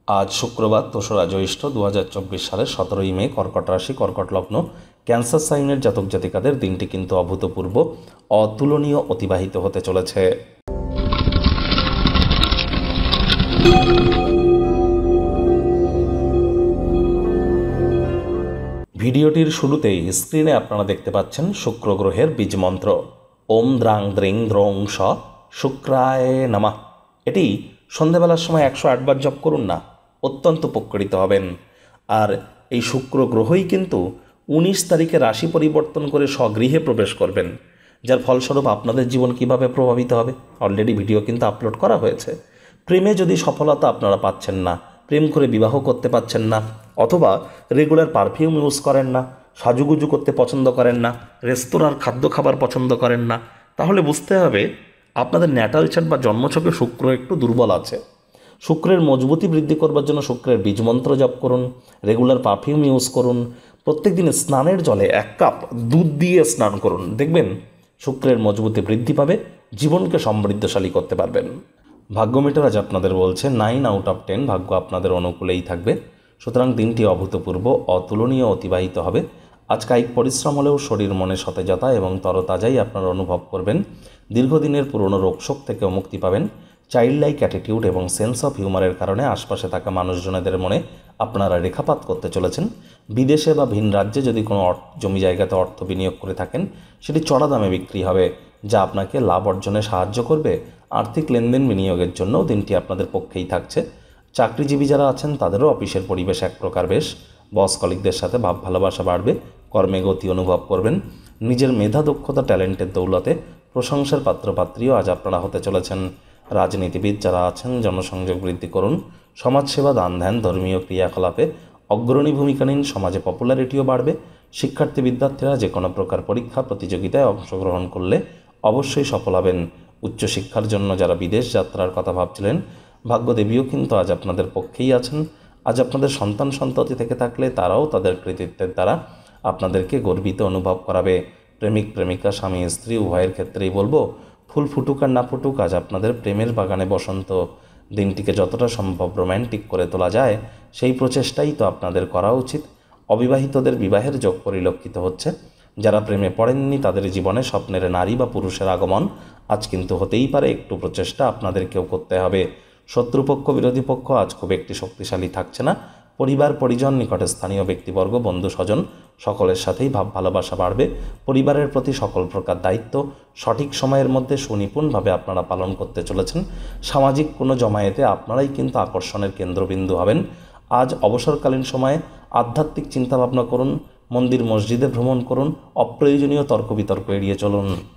আজ শুক্রবার ২রা জ্যৈষ্ঠ ২০২৪ সালের ১৭ই মে, কর্কট রাশি, কর্কট লগ্ন, ক্যান্সার সাইনের জাতক জাতিকাদের দিনটি কিন্তু অভূতপূর্ব, অতুলনীয় অতিবাহিত হতে চলেছে। ভিডিওটির শুরুতেই স্ক্রিনে আপনারা দেখতে পাচ্ছেন শুক্র গ্রহের বীজ মন্ত্র ওম দ্রাং দ্রিং দ্রৌং স শুক্রায় নমঃ। এটি সন্ধ্যাবেলার সময় ১০৮ বার জপ করুন না, অত্যন্ত উপকৃত হবেন। আর এই শুক্র গ্রহই কিন্তু ১৯ তারিখে রাশি পরিবর্তন করে স্বগৃহে প্রবেশ করবেন, যার ফলস্বরূপ আপনাদের জীবন কিভাবে প্রভাবিত হবে অলরেডি ভিডিও কিন্তু আপলোড করা হয়েছে। প্রেমে যদি সফলতা আপনারা পাচ্ছেন না, প্রেম করে বিবাহ করতে পাচ্ছেন না, অথবা রেগুলার পারফিউম ইউজ করেন না, সাজুগুজু করতে পছন্দ করেন না, রেস্তোরাঁর খাদ্য খাবার পছন্দ করেন না, তাহলে বুঝতে হবে আপনাদের ন্যাটাল চার্ট বা জন্মছকে শুক্র একটু দুর্বল আছে। শুক্রের মজবুতি বৃদ্ধি করবার জন্য শুক্রের বীজমন্ত্র জপ করুন, রেগুলার পারফিউম ইউজ করুন, প্রত্যেক দিন স্নানের জলে ১ কাপ দুধ দিয়ে স্নান করুন, দেখবেন শুক্রের মজবুতি বৃদ্ধি পাবে, জীবনকে সমৃদ্ধশালী করতে পারবেন। ভাগ্য মিটার আজ আপনাদের বলছে 9 আউট অফ 10 ভাগ্য আপনাদের অনুকূলেই থাকবে। সুতরাং দিনটি অভূতপূর্ব, অতুলনীয় অতিবাহিত হবে। আজ কায়িক পরিশ্রম হলেও শরীর মনে সতেজতা এবং তরতাজাই আপনারা অনুভব করবেন। দীর্ঘদিনের পুরনো রোগশোক থেকেও মুক্তি পাবেন। চাইল্ড লাইক অ্যাটিটিউড এবং সেন্স অফ হিউমারের কারণে আশপাশে থাকা মানুষজনেদের মনে আপনারা রেখাপাত করতে চলেছেন। বিদেশে বা ভিন রাজ্যে যদি কোনো জমি জায়গাতে অর্থ বিনিয়োগ করে থাকেন, সেটি চড়া দামে বিক্রি হবে, যা আপনাকে লাভ অর্জনে সাহায্য করবে। আর্থিক লেনদেন বিনিয়োগের জন্যও দিনটি আপনাদের পক্ষেই থাকছে। চাকরিজীবী যারা আছেন তাদেরও অফিসের পরিবেশ এক প্রকার বেশ। বস কলিগদের সাথে ভাব ভালোবাসা বাড়বে, কর্মে গতি অনুভব করবেন। নিজের মেধা দক্ষতা ট্যালেন্টের দৌলতে প্রশংসার পাত্রপাত্রীও আজ আপনারা হতে চলেছেন। রাজনীতিবিদ যারা আছেন জনসংযোগ বৃদ্ধি করুন, সমাজসেবা, দান ধ্যান, ধর্মীয় ক্রিয়াকলাপে অগ্রণী ভূমিকা নিন, সমাজে পপুলারিটিও বাড়বে। শিক্ষার্থী বিদ্যার্থীরা যে কোনো প্রকার পরীক্ষা প্রতিযোগিতায় অংশগ্রহণ করলে অবশ্যই সফল হবেন। উচ্চশিক্ষার জন্য যারা বিদেশ যাত্রার কথা ভাবছিলেন, ভাগ্যদেবীও কিন্তু আজ আপনাদের পক্ষেই আছেন। আজ আপনাদের সন্তান সন্ততি থেকে থাকলে তারাও তাদের কৃতিত্বের দ্বারা আপনাদেরকে গর্বিত অনুভব করাবে। প্রেমিক প্রেমিকা, স্বামী স্ত্রী উভয়ের ক্ষেত্রেই বলবো, ফুল ফুটুক আর না ফুটুক, আজ আপনাদের প্রেমের বাগানে বসন্ত। দিনটিকে যতটা সম্ভব রোম্যান্টিক করে তোলা যায় সেই প্রচেষ্টাই তো আপনাদের করা উচিত। অবিবাহিতদের বিবাহের যোগ পরিলক্ষিত হচ্ছে। যারা প্রেমে পড়েননি তাদের জীবনে স্বপ্নের নারী বা পুরুষের আগমন আজ কিন্তু হতেই পারে। একটু প্রচেষ্টা আপনাদেরকেও করতে হবে। শত্রুপক্ষ বিরোধী পক্ষ আজ খুব একটি শক্তিশালী থাকছে না। পরিবার পরিজন, নিকটে স্থানীয় ব্যক্তিবর্গ, বন্ধু স্বজন সকলের সাথেই ভাব ভালোবাসা বাড়বে। পরিবারের প্রতি সকল প্রকার দায়িত্ব সঠিক সময়ের মধ্যে সুনিপুণভাবে আপনারা পালন করতে চলেছেন। সামাজিক কোনো জমায়েতে আপনারাই কিন্তু আকর্ষণের কেন্দ্রবিন্দু হবেন। আজ অবসরকালীন সময়ে আধ্যাত্মিক চিন্তাভাবনা করুন, মন্দির মসজিদে ভ্রমণ করুন, অপ্রয়োজনীয় তর্ক বিতর্ক এড়িয়ে চলুন।